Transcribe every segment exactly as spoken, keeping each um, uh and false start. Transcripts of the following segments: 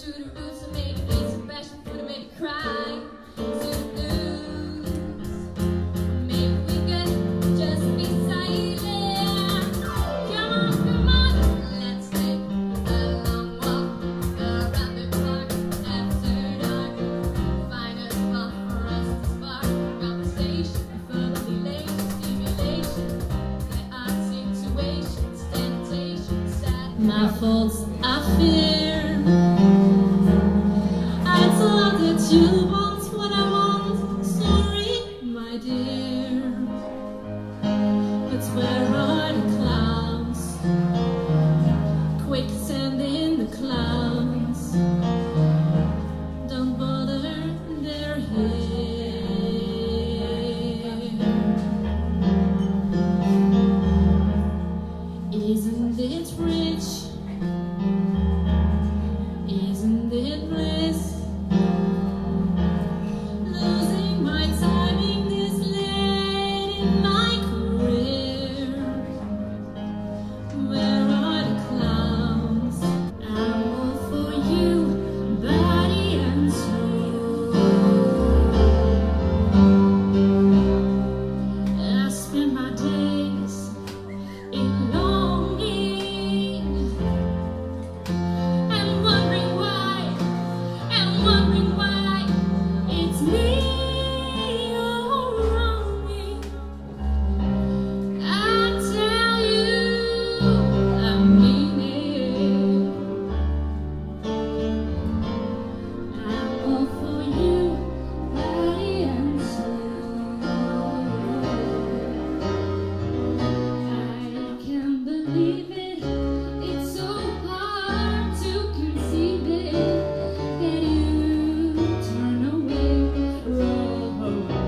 to the roots of maybe gain some passion for to maybe cry to the blues. Maybe we could just be silent. Come on, come on, let's take a long walk around the park after dark. Find a spot for us to spark a conversation, further elation, stimulation. There are situations, temptations that my faults I fear. I thought that you want what I want. Sorry, my dear, but where are the clouds? Quicksand in the clouds. Don't bother, they're here. Isn't it rich? Isn't it bliss? Losing my timing this late in my career. Where are the clouds? I'm all for you, body and soul. I spend my days in longing and wondering why, and wondering why it's me you're wronging. I tell you I mean it. I'm all for you, body and soul. I can't believe it. It's so hard to conceive it that you turn away from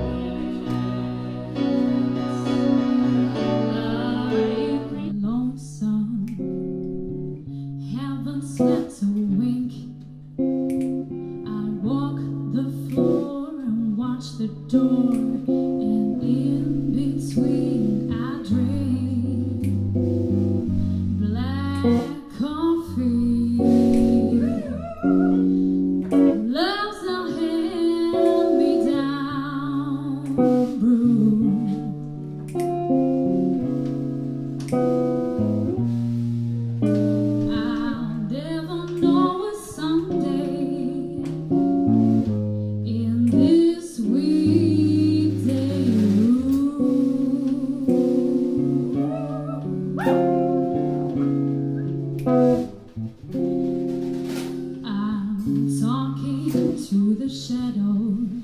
us. Lonesome, haven't slept a wink. I walk the floor and watch the door, and in between I drink black coffee. Love's a hand-me-down brew. I'll never know a someday in this weekday room. I'm talking to the shadows.